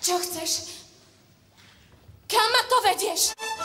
Čo chceš? Kam ma to vedieš?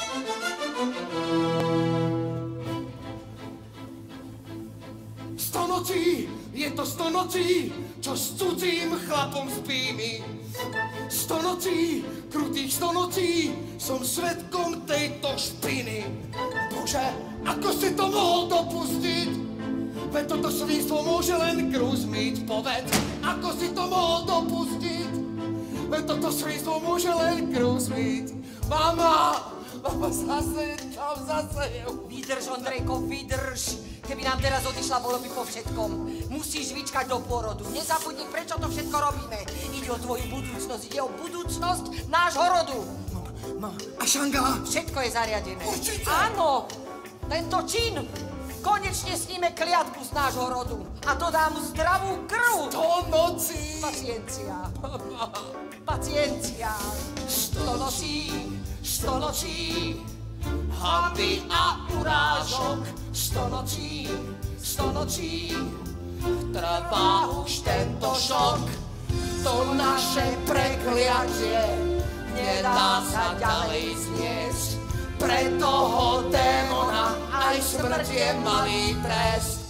Sto nocí, je to 100 nocí, čo s cudzím chlapom spí mi. 100 nocí, krutých 100 nocí, som svedkom tejto špiny. Bože, ako si to mohol dopustiť? Veď toto svinstvo môže len Krus myť, povedz, ako si to mohol dopustiť? Veď toto svinstvo môže len Krus myť. Mama, zase je. Vydrž, Ondrejko, vydrž. Keby nám teraz odišla, bolo by po všetkom. Musíš vyčkať do pôrodu. Nezabudni, prečo to všetko robíme. Ide o tvoju budúcnosť, ide o budúcnosť nášho rodu. Mama, a Šangala? Všetko je zariadené. Určite. Áno, tento čin. Konečne sníme kliatbu z nášho rodu. A to dám zdravú krv. 100 nocí. Paciencia. Paciencia. 100 nocí, 100 nocí. Hanby a urážok. 100 nocí, 100 nocí. Trvá už tento šok. To naše prekliatie nedá sa ďalej zniesť. Pre toho démona aj smrť je malý trest.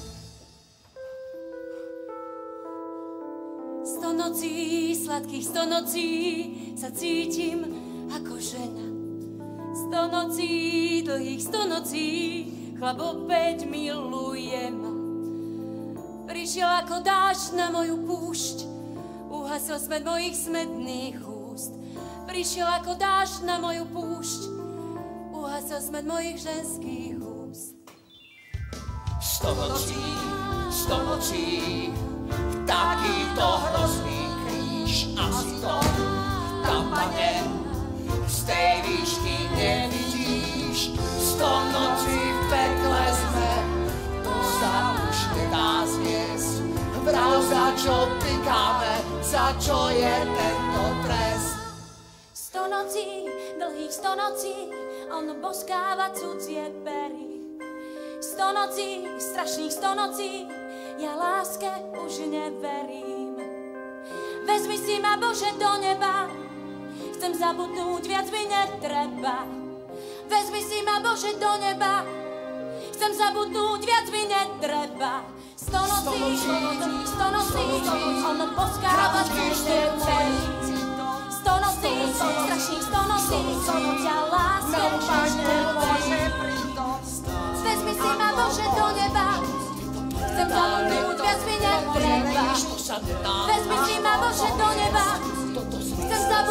100 nocí, sladkých 100 nocí sa cítim ako žena. 100 nocí, dlhých 100 nocí, chlap opäť miluje ma. Prišiel ako dážď na moju púšť, uhasil smet mojich smedných úst. Prišiel ako dážď na moju púšť, uhasil smet mojich ženských úst. 100 nocí, 100 nocí, takýto hrozný kríž asi to tam, pane, z tej výšky nevidíš. 100 nocí v pekle sme, to sa už nedá zniesť. Vrav, za čo pikáme, za čo je tento trest. 100 nocí, dlhých 100 nocí, on boskáva cudzie pery. 100 nocí, strašných 100 nocí, ja láske už neverím. Vezmi si ma, Bože, do neba, chcem zabudnúť, viac mi netreba. Vezmi si ma, Bože, do neba, chcem zabudnúť, viac mi netreba. 100 nocí, 100 nocí, on boskáva cudzie pery. 100 nocí, strašných 100 nocí, ja láske už neverím. Vezmi si ma, Bože, do neba, chcem zabudnúť, viac mi netreba. Vezmi si ma, Bože, do neba, chcem zabudnúť,